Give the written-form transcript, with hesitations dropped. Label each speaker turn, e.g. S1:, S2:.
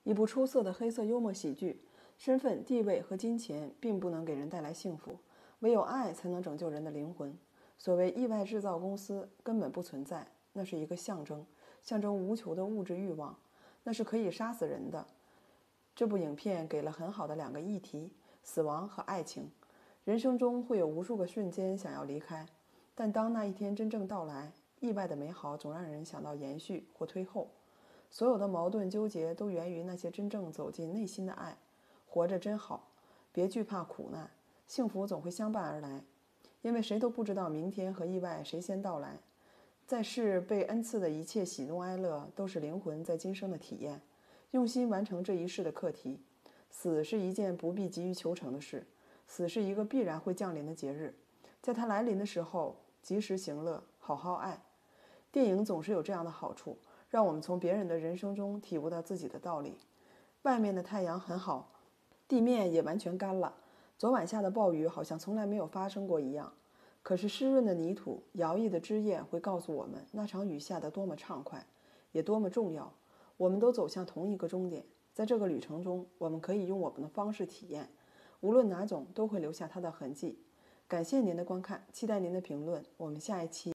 S1: 一部出色的黑色幽默喜剧。身份、地位和金钱并不能给人带来幸福，唯有爱才能拯救人的灵魂。所谓意外制造公司根本不存在，那是一个象征，象征无穷的物质欲望，那是可以杀死人的。这部影片给了很好的两个议题：死亡和爱情。人生中会有无数个瞬间想要离开，但当那一天真正到来，意外的美好总让人想到延续或推后。所有的矛盾纠结都源于那些真正走进内心的爱。活着真好，别惧怕苦难，幸福总会相伴而来。因为谁都不知道明天和意外谁先到来。在世被恩赐的一切喜怒哀乐，都是灵魂在今生的体验。用心完成这一世的课题。死是一件不必急于求成的事，死是一个必然会降临的节日。在它来临的时候，及时行乐，好好爱。电影总是有这样的好处，让我们从别人的人生中体悟到自己的道理。外面的太阳很好，地面也完全干了，昨晚下的暴雨好像从来没有发生过一样。可是湿润的泥土、摇曳的枝叶会告诉我们，那场雨下得多么畅快，也多么重要。我们都走向同一个终点，在这个旅程中，我们可以用我们的方式体验，无论哪种都会留下它的痕迹。感谢您的观看，期待您的评论，我们下一期